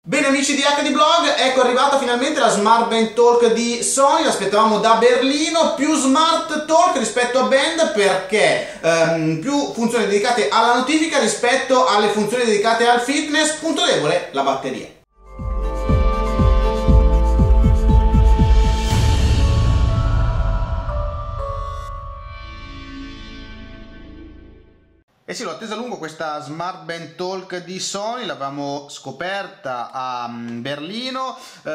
Bene amici di HD Blog, ecco arrivata finalmente la Smart Band Talk di Sony, l'aspettavamo da Berlino, più Smart Talk rispetto a Band perché più funzioni dedicate alla notifica rispetto alle funzioni dedicate al fitness, punto debole la batteria. E sì, l'ho attesa a lungo questa Smart Band Talk di Sony, l'avevamo scoperta a Berlino,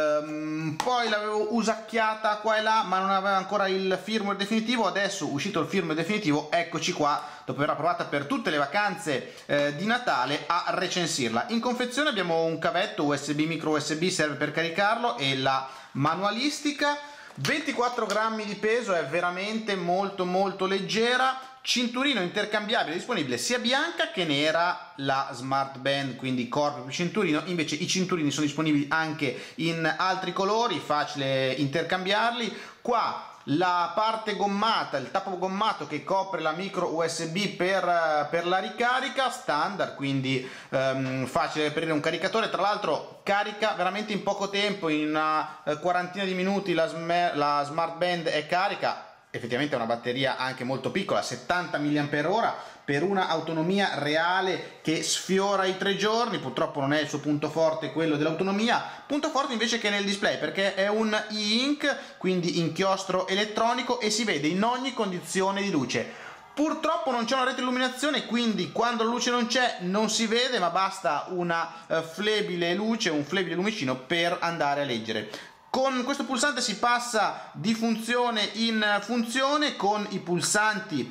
poi l'avevo usacchiata qua e là, ma non aveva ancora il firmware definitivo. Adesso, uscito il firmware definitivo, eccoci qua, dopo averla provata per tutte le vacanze di Natale, a recensirla. In confezione abbiamo un cavetto USB, micro USB, serve per caricarlo, e la manualistica. 24 grammi di peso, è veramente molto leggera. Cinturino intercambiabile disponibile sia bianca che nera, la Smart Band, quindi corpo più cinturino. Invece i cinturini sono disponibili anche in altri colori, facile intercambiarli. Qua la parte gommata, il tappo gommato che copre la micro USB per la ricarica standard, quindi facile reperire un caricatore. Tra l'altro carica veramente in poco tempo, in una quarantina di minuti la Smart Band è carica. Effettivamente è una batteria anche molto piccola, 70 mAh, per una autonomia reale che sfiora i 3 giorni. Purtroppo non è il suo punto forte quello dell'autonomia, punto forte invece che nel display, perché è un e-ink, quindi inchiostro elettronico, e si vede in ogni condizione di luce. Purtroppo non c'è una retroilluminazione, quindi quando la luce non c'è non si vede, ma basta una flebile luce, un flebile lumicino per andare a leggere. Con questo pulsante si passa di funzione in funzione, con i pulsanti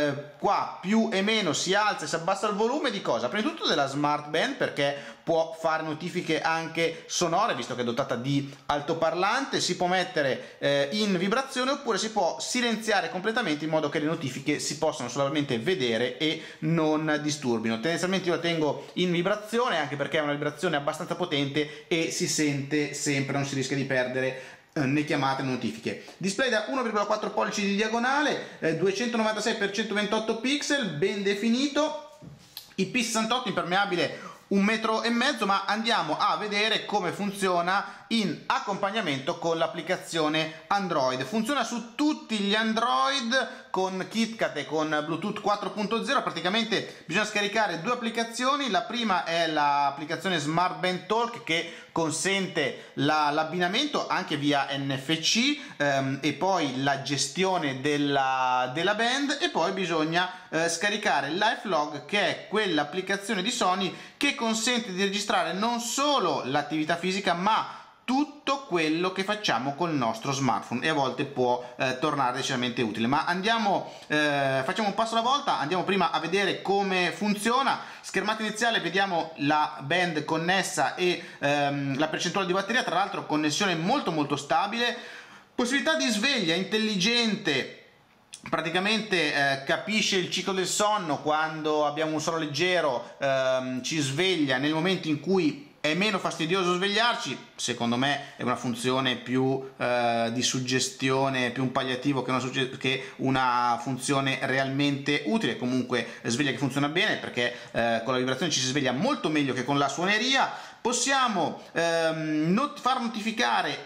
qua più e meno si alza e si abbassa il volume di cosa? Prima di tutto della Smart Band, perché può fare notifiche anche sonore, visto che è dotata di altoparlante. Si può mettere in vibrazione, oppure si può silenziare completamente, in modo che le notifiche si possano solamente vedere e non disturbino. Tendenzialmente io la tengo in vibrazione, anche perché è una vibrazione abbastanza potente e si sente sempre, non si rischia di perdere né chiamate né notifiche. Display da 1,4 pollici di diagonale, 296x128 pixel, ben definito, IP68, impermeabile 1,5 m, ma andiamo a vedere come funziona in accompagnamento con l'applicazione Android. Funziona su tutti gli Android con KitKat e con Bluetooth 4.0. praticamente bisogna scaricare due applicazioni. La prima è l'applicazione Smart Band Talk, che consente l'abbinamento anche via NFC, e poi la gestione della band. E poi bisogna scaricare LifeLog, che è quell'applicazione di Sony che consente di registrare non solo l'attività fisica, ma tutto quello che facciamo col nostro smartphone, e a volte può tornare decisamente utile. Ma andiamo, facciamo un passo alla volta. Andiamo prima a vedere come funziona. Schermata iniziale, vediamo la band connessa e la percentuale di batteria, tra l'altro connessione molto stabile. Possibilità di sveglia intelligente, praticamente capisce il ciclo del sonno. Quando abbiamo un sonno leggero ci sveglia nel momento in cui è meno fastidioso svegliarci. Secondo me è una funzione più di suggestione, più un palliativo che una funzione realmente utile. Comunque sveglia che funziona bene, perché con la vibrazione ci si sveglia molto meglio che con la suoneria. Possiamo far notificare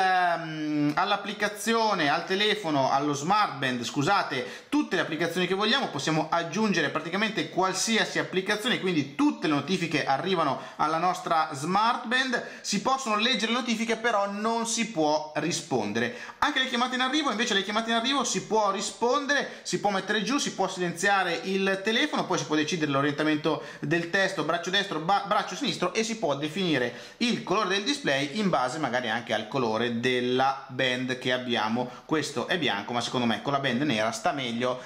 all'applicazione, al telefono, allo Smart Band, scusate, tutte le applicazioni che vogliamo. Possiamo aggiungere praticamente qualsiasi applicazione, quindi tutte le notifiche arrivano alla nostra Smart Band. Si possono leggere le notifiche, però non si può rispondere. Anche le chiamate in arrivo, invece, le chiamate in arrivo si può rispondere, si può mettere giù, si può silenziare il telefono, poi si può decidere l'orientamento del testo, braccio destro, braccio sinistro, e si può definire il colore del display in base magari anche al colore della band che abbiamo. Questo è bianco, ma secondo me con la band nera sta meglio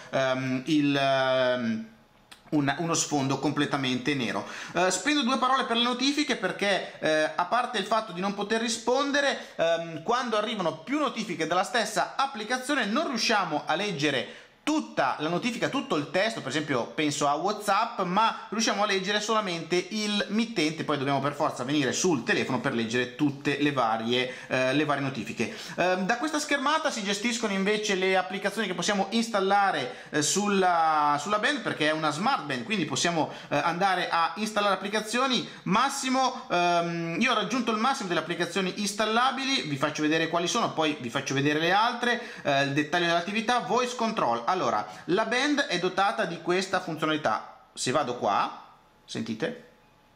uno sfondo completamente nero. Spendo due parole per le notifiche, perché a parte il fatto di non poter rispondere, quando arrivano più notifiche dalla stessa applicazione non riusciamo a leggere tutta la notifica, tutto il testo, per esempio penso a WhatsApp, ma riusciamo a leggere solamente il mittente, poi dobbiamo per forza venire sul telefono per leggere tutte le varie notifiche. Da questa schermata si gestiscono invece le applicazioni che possiamo installare sulla band, perché è una smart band, quindi possiamo andare a installare applicazioni. Massimo, io ho raggiunto il massimo delle applicazioni installabili, vi faccio vedere quali sono, poi vi faccio vedere le altre, il dettaglio dell'attività. Voice control. Allora, la band è dotata di questa funzionalità. Se vado qua, sentite?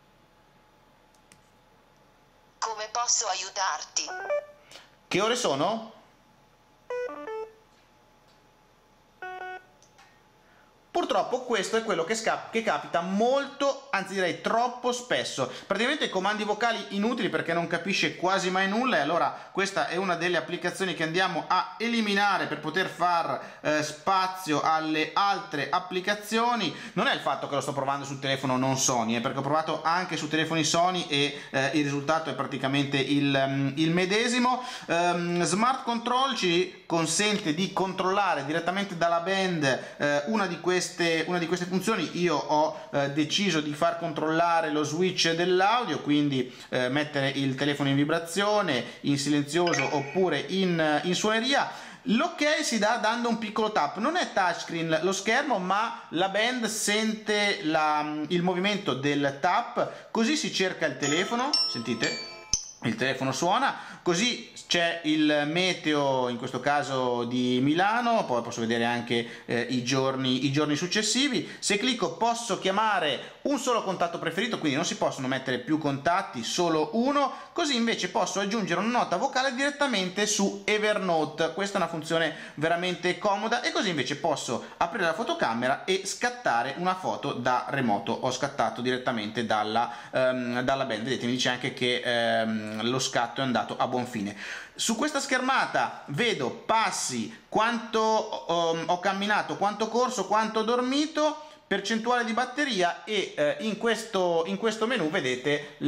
Come posso aiutarti? Che ore sono? Purtroppo questo è quello che capita molto, anzi direi troppo spesso. Praticamente comandi vocali inutili perché non capisce quasi mai nulla, e allora questa è una delle applicazioni che andiamo a eliminare per poter far spazio alle altre applicazioni. Non è il fatto che lo sto provando sul telefono non Sony, perché ho provato anche su telefoni Sony e il risultato è praticamente il medesimo. Smart Control ci consente di controllare direttamente dalla band una di queste funzioni. Io ho deciso di far controllare lo switch dell'audio, quindi mettere il telefono in vibrazione, in silenzioso oppure in suoneria. L'ok si dà dando un piccolo tap, non è touchscreen lo schermo, ma la band sente il movimento del tap, così si cerca il telefono, sentite? Il telefono suona, così c'è il meteo, in questo caso di Milano, poi posso vedere anche i giorni successivi. Se clicco posso chiamare un solo contatto preferito, quindi non si possono mettere più contatti, solo uno, così invece posso aggiungere una nota vocale direttamente su Evernote. Questa è una funzione veramente comoda, e così invece posso aprire la fotocamera e scattare una foto da remoto. Ho scattato direttamente dalla band, vedete, mi dice anche che lo scatto è andato a buon fine. Su questa schermata vedo passi, quanto ho camminato, quanto corso, quanto ho dormito, percentuale di batteria, e in questo menu vedete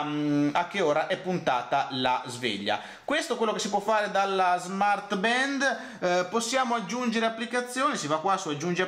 a che ora è puntata la sveglia. Questo è quello che si può fare dalla smart band. Possiamo aggiungere applicazioni, si va qua su aggiungi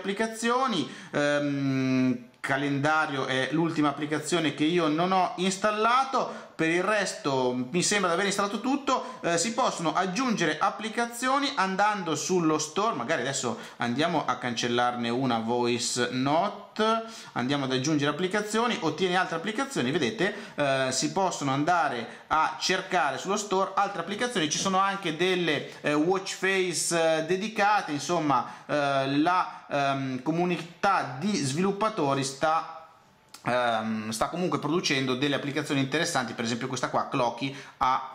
applicazioni. Calendario è l'ultima applicazione che io non ho installato, per il resto mi sembra di aver installato tutto. Si possono aggiungere applicazioni andando sullo store, magari adesso andiamo a cancellarne una, Voice Note, andiamo ad aggiungere applicazioni, ottieni altre applicazioni, vedete, si possono andare a cercare sullo store altre applicazioni. Ci sono anche delle watch face dedicate, insomma la comunità di sviluppatori sta comunque producendo delle applicazioni interessanti. Per esempio questa qua, Clocky, ha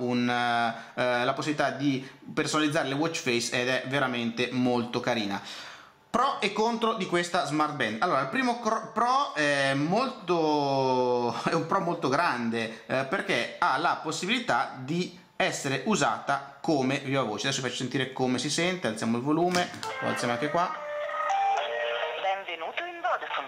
la possibilità di personalizzare le watch face ed è veramente molto carina. Pro e contro di questa smart band. Allora, il primo pro è un pro molto grande, perché ha la possibilità di essere usata come viva voce. Adesso vi faccio sentire come si sente. Alziamo il volume, lo alziamo anche qua. Benvenuto in Vodafone.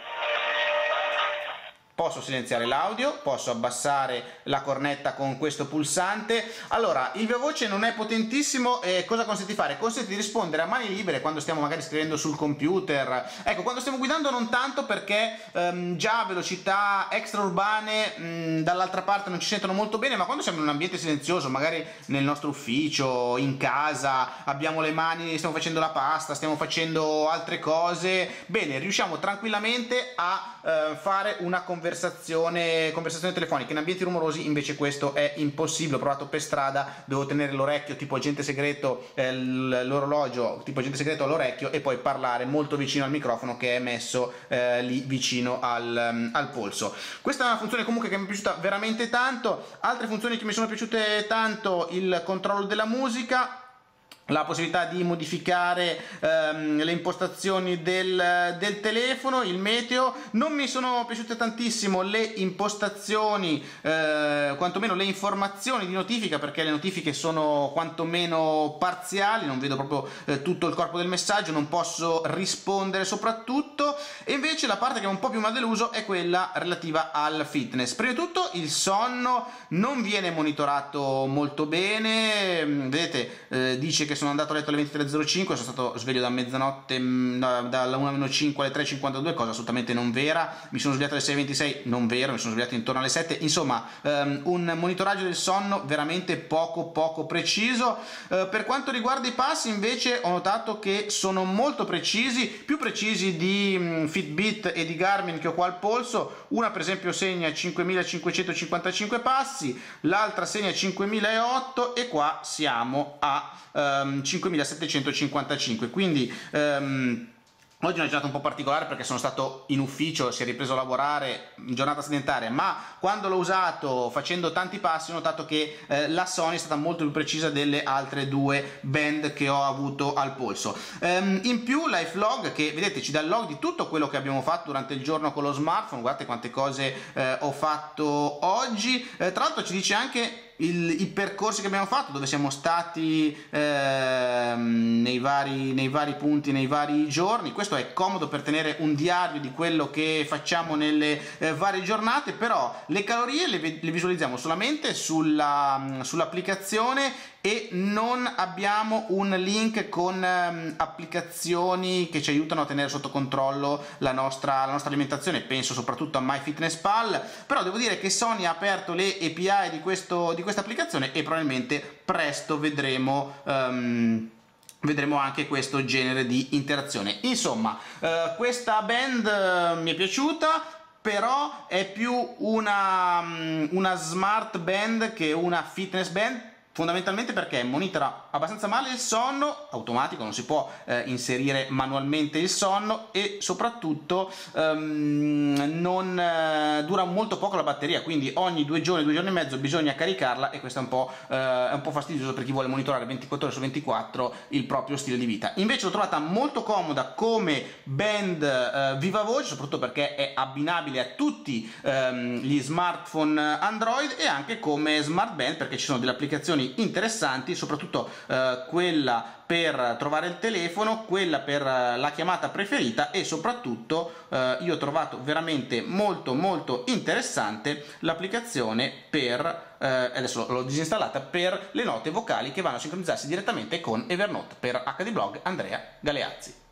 Posso silenziare l'audio, posso abbassare la cornetta con questo pulsante. Allora, il viva voce non è potentissimo, e cosa consente di fare? Consente di rispondere a mani libere quando stiamo magari scrivendo sul computer. Ecco, quando stiamo guidando non tanto, perché già a velocità extraurbane dall'altra parte non ci sentono molto bene, ma quando siamo in un ambiente silenzioso, magari nel nostro ufficio, in casa, abbiamo le mani, stiamo facendo la pasta, stiamo facendo altre cose, bene, riusciamo tranquillamente a fare una conversazione telefonica. In ambienti rumorosi invece questo è impossibile. Ho provato per strada, devo tenere l'orecchio tipo agente segreto, l'orologio tipo agente segreto all'orecchio, e poi parlare molto vicino al microfono che è messo lì vicino al polso. Questa è una funzione comunque che mi è piaciuta veramente tanto. Altre funzioni che mi sono piaciute tanto: il controllo della musica, la possibilità di modificare le impostazioni del telefono, il meteo. Non mi sono piaciute tantissimo le impostazioni, quantomeno le informazioni di notifica, perché le notifiche sono quantomeno parziali, non vedo proprio tutto il corpo del messaggio, non posso rispondere soprattutto. e invece la parte che un po' più mi ha deluso è quella relativa al fitness. Prima di tutto il sonno non viene monitorato molto bene, vedete, dice che sono andato a letto alle 23:05, sono stato sveglio da mezzanotte, dalla 1:05 alle 3:52, cosa assolutamente non vera, mi sono svegliato alle 6:26, non vero, mi sono svegliato intorno alle 7, insomma un monitoraggio del sonno veramente poco preciso. Per quanto riguarda i passi invece ho notato che sono molto precisi, più precisi di Fitbit e di Garmin che ho qua al polso. Una per esempio segna 5555 passi, l'altra segna 5008 e qua siamo a 5755, quindi oggi è una giornata un po' particolare perché sono stato in ufficio, si è ripreso a lavorare, giornata sedentaria, ma quando l'ho usato facendo tanti passi ho notato che la Sony è stata molto più precisa delle altre due band che ho avuto al polso. In più LifeLog, che vedete ci dà il log di tutto quello che abbiamo fatto durante il giorno con lo smartphone, guardate quante cose ho fatto oggi, tra l'altro ci dice anche i percorsi che abbiamo fatto, dove siamo stati nei vari punti, nei vari giorni. Questo è comodo per tenere un diario di quello che facciamo nelle varie giornate, però le calorie le visualizziamo solamente sull'applicazione e non abbiamo un link con applicazioni che ci aiutano a tenere sotto controllo la nostra alimentazione. Penso soprattutto a MyFitnessPal, però devo dire che Sony ha aperto le API di questa applicazione e probabilmente presto vedremo anche questo genere di interazione. Insomma, questa band mi è piaciuta, però è più una smart band che una fitness band, fondamentalmente perché monitora abbastanza male il sonno, automatico, non si può inserire manualmente il sonno, e soprattutto non dura molto poco la batteria, quindi ogni 2 giorni e mezzo bisogna caricarla, e questo è un po' fastidioso per chi vuole monitorare 24 ore su 24 il proprio stile di vita. Invece l'ho trovata molto comoda come band viva voce, soprattutto perché è abbinabile a tutti gli smartphone Android, e anche come smart band perché ci sono delle applicazioni interessanti, soprattutto quella per trovare il telefono, quella per la chiamata preferita, e soprattutto io ho trovato veramente molto interessante l'applicazione per adesso l'ho disinstallata, per le note vocali che vanno a sincronizzarsi direttamente con Evernote. Per HD Blog, Andrea Galeazzi.